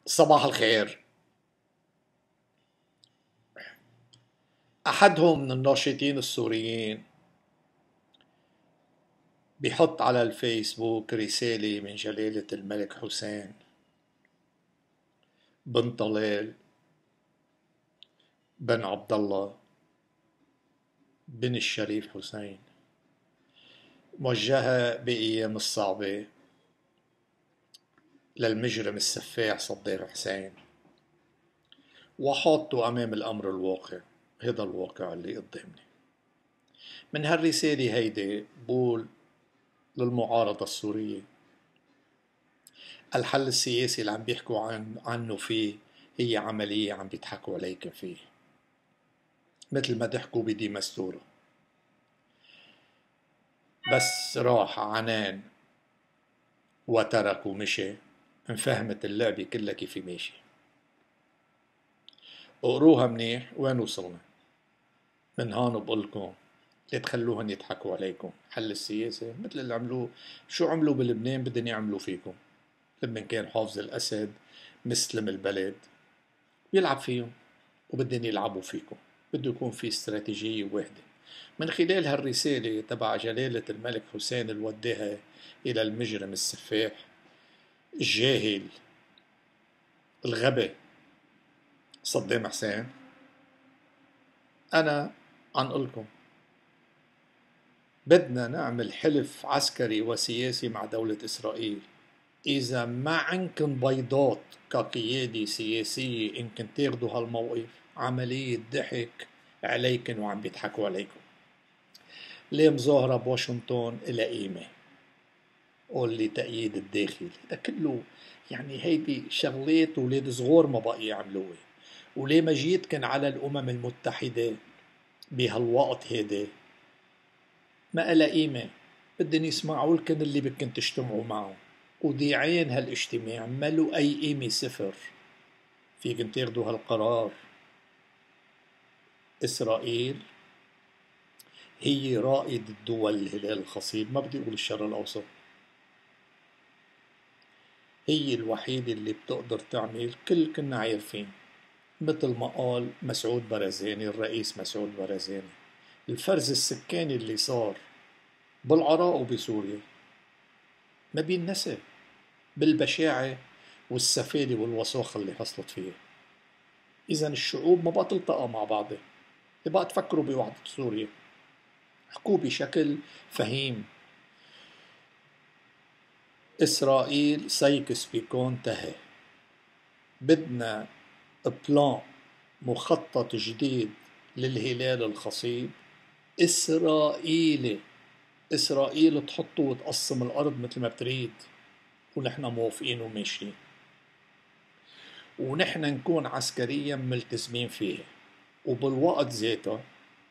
صباح الخير. أحدهم من الناشطين السوريين بيحط على الفيسبوك رسالة من جلالة الملك حسين بن طلال بن عبد الله بن الشريف حسين، موجهة بأيام الصعبة للمجرم السفاح صدام حسين، وحاطه أمام الأمر الواقع. هذا الواقع اللي قدامنا. من هالرسالة هيدي بقول للمعارضة السورية: الحل السياسي اللي عم بيحكوا عنه فيه هي عملية عم بيضحكوا عليك فيه، مثل ما ضحكوا بديمستورة. بس راح عنان وترك ومشي، انفهمت اللعبة كلها كيف ماشي. اقروها منيح وين وصلنا. من هون بقولكم لا تخلوهن يضحكوا عليكم. حل السياسي مثل اللي عملوه، شو عملوا بلبنان بدهم يعملوا فيكم. لما كان حافظ الأسد مسلم البلد بيلعب فيهم، وبدهم يلعبوا فيكم. بده يكون في استراتيجية واحدة. من خلال هالرسالة تبع جلالة الملك حسين الوداها إلى المجرم السفاح الجاهل الغبي صدام حسين، أنا عنقلكم بدنا نعمل حلف عسكري وسياسي مع دولة إسرائيل. إذا ما عندكم بيضات كقيادة سياسية إنكم تاخدوا هالموقف، عملية ضحك عليكم وعم بيضحكوا عليكم. ليه مظاهرة بواشنطن إلى قيمة؟ قول لي تأييد الداخل، هذا كله يعني هيدي شغلات ولاد صغور ما بقى يعملوها. وليه مجيتكن على الأمم المتحدة بهالوقت هيدا ما إلها قيمة. بدن يسمعوا لكن اللي بدكن تجتمعوا معه، وضيعين هالاجتماع ما له أي قيمة، صفر. فيكن تاخدوا هالقرار. إسرائيل هي رائد الدول الهلال الخصيب، ما بدي أقول الشرق الأوسط. هي الوحيدة اللي بتقدر تعمل كنا عارفين. مثل ما قال مسعود برزاني، الرئيس مسعود برزاني، الفرز السكاني اللي صار بالعراق وبسوريا ما بينسى بالبشاعة والسفالة والوساخة اللي حصلت فيها. إذا الشعوب ما بقى تلتقى مع بعضها، بقى تفكروا بوحدة سوريا، حكوا بشكل فهيم. إسرائيل سيكس بيكون تهي. بدنا بلان مخطط جديد للهلال الخصيب إسرائيلي. إسرائيل تحطه وتقسم الأرض مثل ما بتريد، ونحن موافقين وماشيين، ونحن نكون عسكريا ملتزمين فيها. وبالوقت ذاته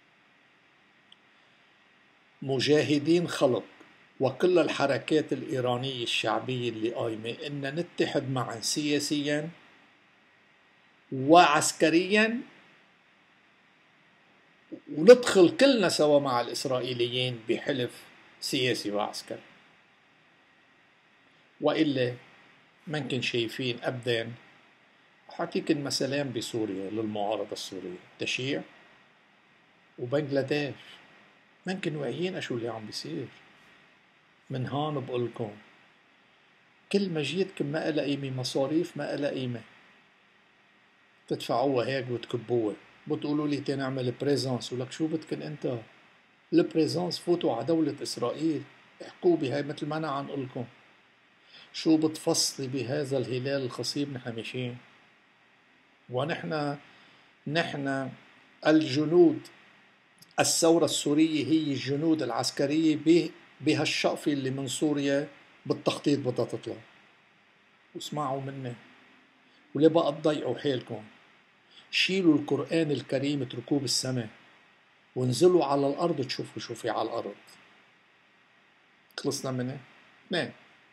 مجاهدين خلق وكل الحركات الإيرانية الشعبية اللي قايمة إن نتحد معا سياسيا وعسكريا، وندخل كلنا سوا مع الإسرائيليين بحلف سياسي وعسكري. وإلا منكن شايفين أبدا. حاعطيكن مثلين بسوريا للمعارضة السورية: تشيع وبنغلاديش. منكن واعيين شو اللي عم بيصير. من هون بقولكم كل ما جيتكم ما إلها قيمة، مصاريف ما إلها قيمة، تدفعوها هيك وتكبوها. بتقولوا لي تنعمل بريزانس، ولك شو بدكن انت البريزانس؟ فوتوا على دولة إسرائيل، احكوا بهاي مثل ما أنا عم قلكم. شو بتفصلي بهذا الهلال الخصيب؟ نحن ماشيين، ونحن الجنود. الثورة السورية هي الجنود العسكرية بهالشقفة اللي من سوريا بالتخطيط بدها تطلع. واسمعوا مني، ولا بقى تضيعوا حالكم. شيلوا القرآن الكريم اتركوه بالسماء، وانزلوا على الأرض تشوفوا شو في على الأرض. خلصنا منه. اثنين،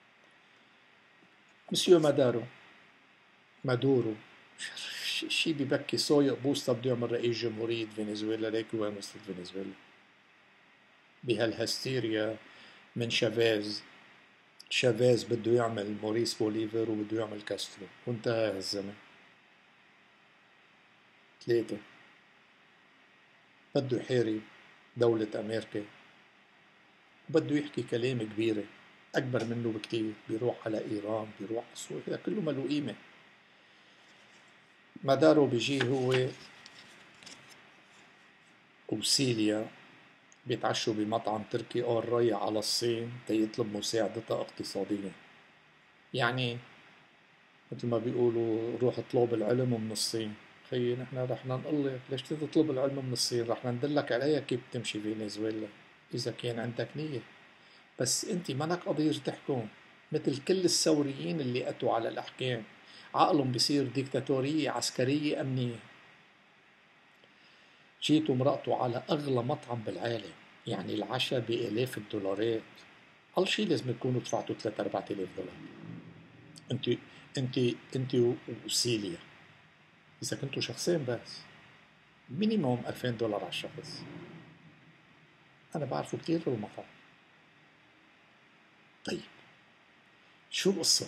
مسيو مادورو شي ببكي صايق بوسطة بده يعمل رئيس جمهورية فنزويلا. ليك وين وصلت فنزويلا بهالهستيريا من شافيز. شافيز بده يعمل موريس بوليفر وبده يعمل كاسترو وانتهى الزمن. 3 بده يحارب دولة أمريكا وبده يحكي كلام كبيرة أكبر منه بكتير، بيروح على إيران، بيروح على سوريا، هذا كله ما له قيمة. مداره بيجي هو وسيليا بيتعشوا بمطعم تركي أول رايح على الصين تيطلب مساعدتها اقتصاديا. يعني مثل ما بيقولوا روح اطلب العلم من الصين. خيي نحن رح نقول لك ليش تطلب العلم من الصين، رح ندلك عليها كيف تمشي فنزويلا إذا كان عندك نية. بس أنت منك قدير تحكم مثل كل الثوريين اللي أتوا على الأحكام، عقلهم بيصير ديكتاتورية عسكرية أمنية. جيتوا مرقتوا على أغلى مطعم بالعالم، يعني العشاء بآلاف الدولارات، أقل شي لازم تكونوا دفعتوا 3-4 آلاف دولار. أنت أنت وسيليا إذا كنتوا شخصين بس مينيموم 2000 دولار على الشخص. أنا بعرفه كتير المطعم. طيب شو القصة؟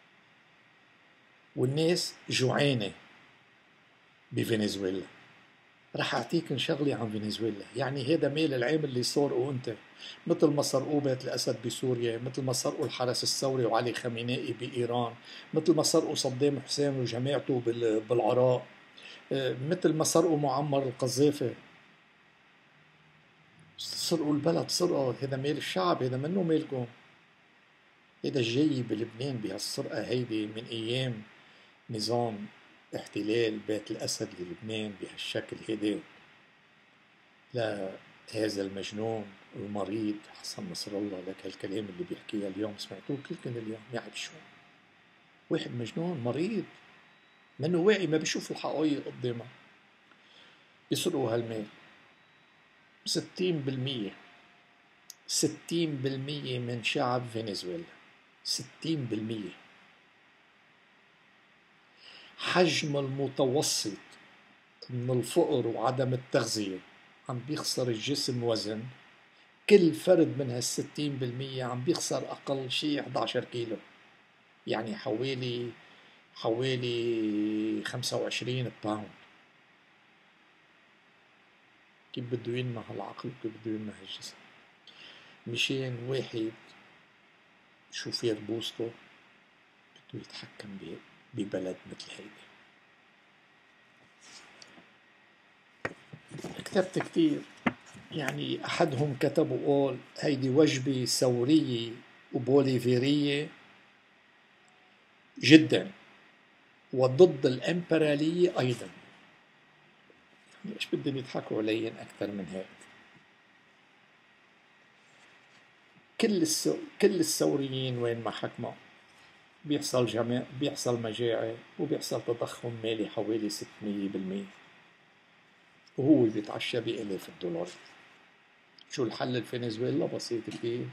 والناس جوعانة بفنزويلا. رح أعطيك شغلة عن فنزويلا، يعني هذا مال العام اللي سرقه أنت، مثل ما سرقوا بيت الأسد بسوريا، مثل ما سرقوا الحرس الثوري وعلي خامنائي بإيران، مثل ما سرقوا صدام حسين وجماعته بالعراق، مثل ما سرقوا معمر القذافي. سرقوا البلد سرقة، هذا مال الشعب، هذا منه مالكم. هذا الجاي بلبنان بهالسرقة هيدي من أيام نظام احتلال بيت الأسد للبنان بهالشكل هيدا لهذا المجنون المريض حسن نصر الله. لك هالكلام اللي بيحكيها اليوم سمعتوه كلكم اليوم، يعب شو واحد مجنون مريض منه واعي ما بيشوف الحقائق قدامه. بيسرقوا هالمال 60% 60% من شعب فنزويلا 60%. حجم المتوسط من الفقر وعدم التغذية عم بيخسر الجسم وزن، كل فرد من هال60% عم بيخسر أقل شيء 11 كيلو، يعني حوالي 25 باوند. كيف بده ينمى هالعقل وكيف بده ينمى هالجسم مشان واحد شوفير بوسطه بده يتحكم ببلد مثل هيدي. كتبت كتير، يعني أحدهم كتب وقال هيدي وجبة ثورية وبوليفيرية جدا وضد الإمبريالية أيضا. ليش بدهم يضحكوا عليهم أكثر من هيك؟ كل الثوريين وين ما حكموا بيحصل مجاعة وبيحصل تضخم مالي حوالي 600%، وهو بيتعشى بآلاف الدولار. شو الحل الفنزويلا؟ بسيط كتير.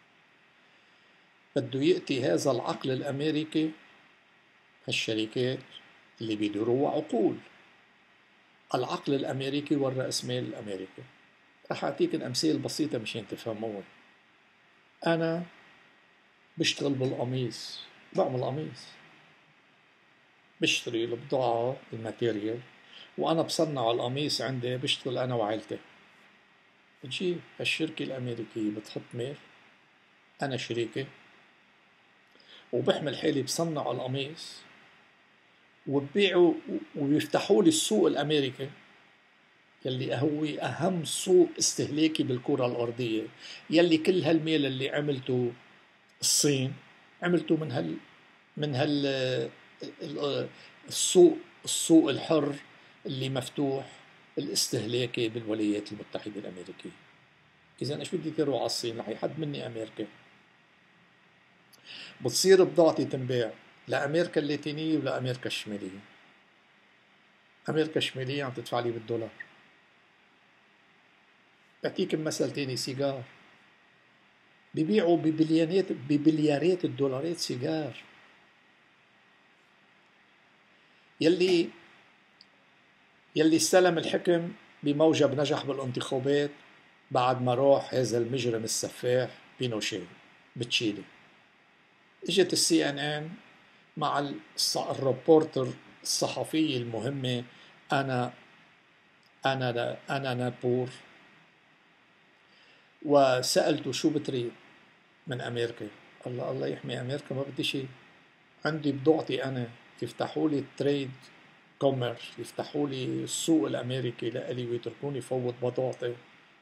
بده يأتي هذا العقل الأمريكي، هالشركات اللي بيديروا عقول، العقل الأمريكي والرأسمال الأمريكي. رح أعطيك أمثال بسيطة مشان تفهموها. أنا بشتغل بالقميص، بعمل قميص، بشتري البضاعة الماتيريال وأنا بصنع القميص عندي، بشتغل أنا وعائلتي. بتجي هالشركة الأمريكية بتحط مال، أنا شريكي، وبحمل حالي بصنع القميص وببيعه ويفتحوا لي السوق الأمريكي يلي هو أهم سوق استهلاكي بالكرة الأرضية، يلي كل هالمال اللي عملته الصين عملته من السوق الحر اللي مفتوح الاستهلاكي بالولايات المتحدة الأمريكية. إذا إيش بدي تروح على الصين؟ رح يحد مني أمريكا. بتصير بضاعتي تنباع لأمريكا اللاتينية ولأمريكا الشمالية. أمريكا الشمالية عم تدفع لي بالدولار. بعطيك مثل تاني، سيجار ببيعوا ببليارات الدولارات سيجار. يلي استلم الحكم بموجب نجح بالانتخابات بعد ما راح هذا المجرم السفاح بينوشيه بتشيلي. اجت السي ان ان مع الريبورتر الصحفية المهمة، أنا أنا نابور، وسألته شو بتريد من أمريكا؟ الله يحمي أمريكا، ما بدي شيء، عندي بضاعتي أنا، يفتحوا لي التريد كوميرس، يفتحوا لي السوق الأمريكي لإلي ويتركوني فوت بضاعتي.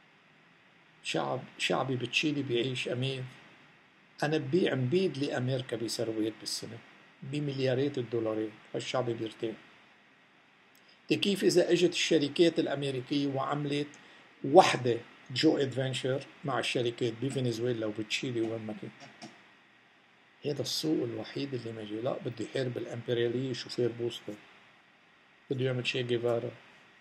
شعبي بتشيلي بيعيش أمير. أنا ببيع مبيد لأمريكا بثروات بالسنة بمليارات الدولارات، هالشعب بيرتاح. كيف إذا اجت الشركات الأمريكية وعملت وحدة جو ادفنشر مع الشركات بفنزويلا وبتشيلي وين ما كان؟ هذا السوق الوحيد اللي ما جي. لا، بده يحارب الامبريالية شوفير بوسطة، بده يعمل شي جيفارا،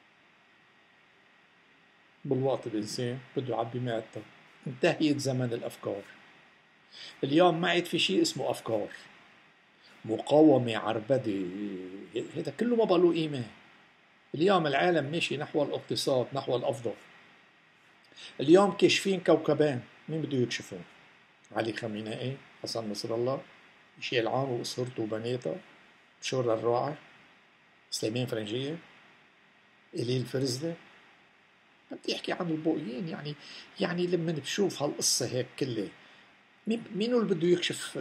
بالوقت الإنسان بده يعبي معدته. انتهيت زمن الأفكار. اليوم ما عاد في شيء اسمه أفكار، مقاومة، عربدة، هذا كله ما بقى له قيمة. اليوم العالم ماشي نحو الاقتصاد، نحو الأفضل. اليوم كاشفين كوكبين، مين بده يكشفون؟ علي خامنئي، حسن نصر الله، شيلعان وأسرته وبناته، بشور الراعي، سليمان فرنجية، إلي الفرزدة. ما بدي أحكي عن البوقيين. يعني لما بشوف هالقصة هيك كلها، مين اللي بده يكشف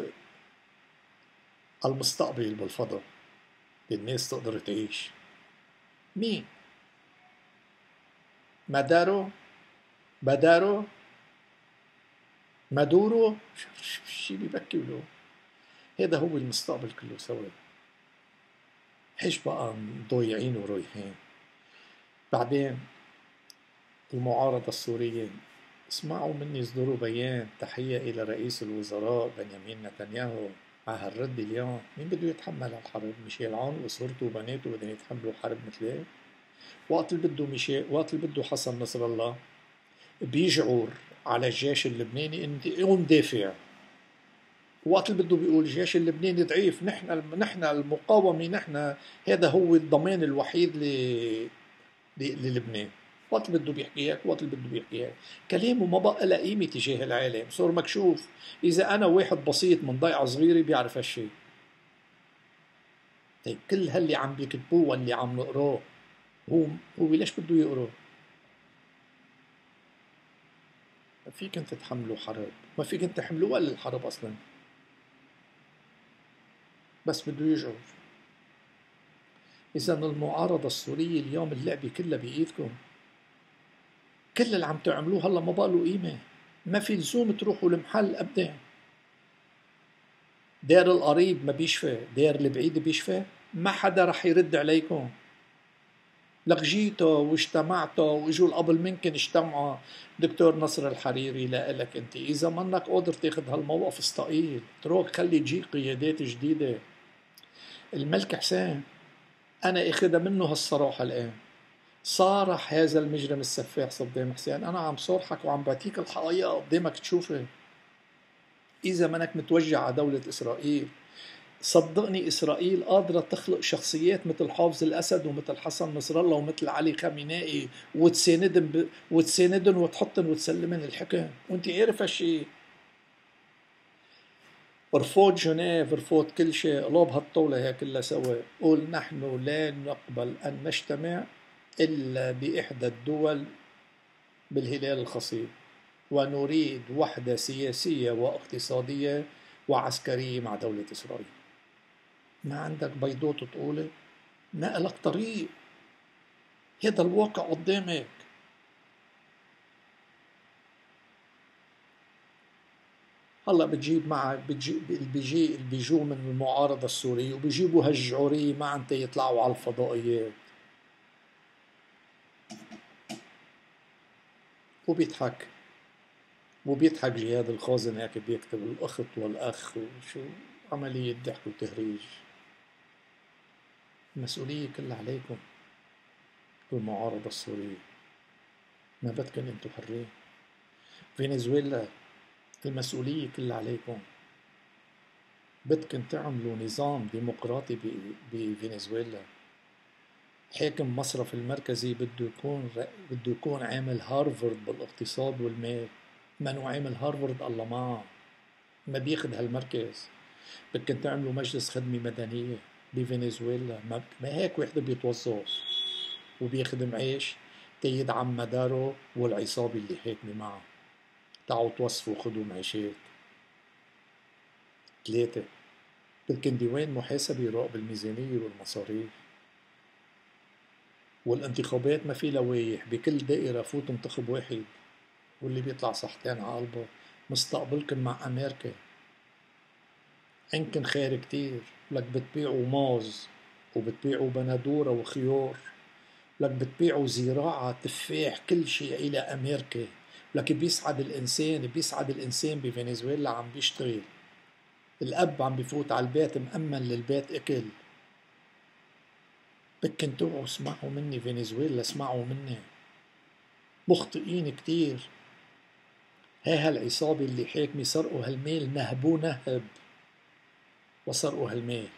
المستقبل بالفضاء الناس تقدر تعيش؟ مين؟ مادارو؟ بادارو؟ مادورو؟ شي بيبكي له. هذا هو المستقبل كله سوا. ايش بقى ضايعين ورايحين. بعدين المعارضة السورية، اسمعوا مني، اصدروا بيان تحية إلى رئيس الوزراء بنيامين نتنياهو على هالرد. اليوم مين بده يتحمل هالحرب؟ ميشيل عون وأسرته وبناته بدهم يتحملوا حرب مثل؟ وقت اللي بده وقت اللي بده حسن نصر الله بيجعر على الجيش اللبناني انت قوم دافع. وقت اللي بده بيقول الجيش اللبناني ضعيف، نحن المقاومة، نحن هذا هو الضمان الوحيد للبنان. وقت اللي بده بيحكي هيك، وقت اللي بده بيحكي هيك. كلامه ما بقى له قيمة تجاه العالم، صار مكشوف. إذا أنا واحد بسيط من ضيعة صغيرة بيعرف هالشي. طيب كل هاللي عم بيكتبوه واللي عم نقراه، هو ليش بده يقراه؟ ما فيك انت تحملوا حرب، ما فيك انت تحملوا ولا الحرب اصلا، بس بده يجعل. اذا المعارضة السورية اليوم اللعبة كلها بايدكم. كل اللي عم تعملوه هلا ما بقى له قيمة. ما في لزوم تروحوا المحل ابدا. دير القريب ما بيشفى، دير البعيد بيشفى. ما حدا رح يرد عليكم. لك جيتوا واجتمعتوا واجوا قبل منكن اجتمعوا. دكتور نصر الحريري لك انت اذا منك قادر تاخذ هالموقف استقيل، اترك، خلي تجي قيادات جديدة. الملك حسين انا اخذها منه هالصراحة الان. صارح هذا المجرم السفاح صدام حسين، انا عم صارحك وعم بعطيك الحقيقة قدامك تشوفها. اذا منك متوجع على دولة اسرائيل، صدقني إسرائيل قادرة تخلق شخصيات مثل حافظ الأسد ومثل حسن نصر الله ومثل علي خامنائي وتساندن وتحطن وتسلمن الحكم، وانت عارف هالشي. ارفض جنيف، ارفض كل شيء، قلوب هالطاولة هي كلها سوا. قول نحن لا نقبل أن نجتمع إلا بإحدى الدول بالهلال الخصيب، ونريد وحدة سياسية واقتصادية وعسكرية مع دولة إسرائيل. ما عندك بيضوت تقولي؟ ما إلك طريق. هذا الواقع قدامك. هلا بتجيب معك بيجوا من المعارضة السورية وبيجيبوا هالجعورية معهم يطلعوا على الفضائيات وبيضحك. جهاد الخازن هيك بيكتب الأخت والأخ وشو، عملية ضحك وتهريج. المسؤولية كلها عليكم المعارضة السورية. ما بدكن انتو حرين. فنزويلا المسؤولية كلها عليكم. بدكن تعملوا نظام ديمقراطي بفنزويلا. حاكم مصرف المركزي بده يكون عامل هارفرد بالاقتصاد والمال. منو عامل هارفرد الله معه، ما بياخد هالمركز. بدكن تعملوا مجلس خدمة مدنية بفنزويلا، ما هيك وحدة بيتوظف وبيخدم عيش تيدعم مداره والعصابة اللي حاكمة معه. تعالوا توظفوا خدوا معيشات. 3. بدكن ديوان محاسبة يراقب الميزانية والمصاريف. والانتخابات ما في لوايح، بكل دائرة فوت انتخب واحد واللي بيطلع صحتين على قلبه. مستقبلكن مع أمريكا. عندكن خير كتير، لك بتبيعوا موز وبتبيعوا بندورة وخيار، لك بتبيعوا زراعة تفاح، كل شيء إلى أمريكا. لك بيسعد الإنسان بفنزويلا عم بيشتغل. الأب عم بفوت على البيت مأمن للبيت أكل. بدكن توعوا اسمعوا مني فنزويلا، اسمعوا مني. مخطئين كتير. هاي هالعصابة اللي حاكمة سرقوا هالمال، نهبوه نهب وسرقوا هالمال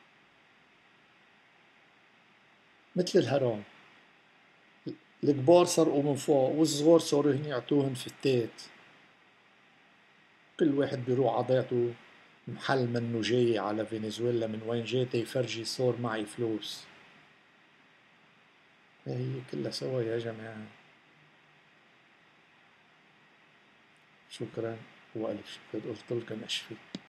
مثل الهرم. الكبار سرقوا من فوق والصغار صاروا هن يعطوهن فتات. كل واحد بيروح عضيعته محل منه جاي على فنزويلا، من وين جاي يفرجي صار معي فلوس. هي كلها سوا يا جماعة. شكرا وألف شكر، قلت لكم أشفي.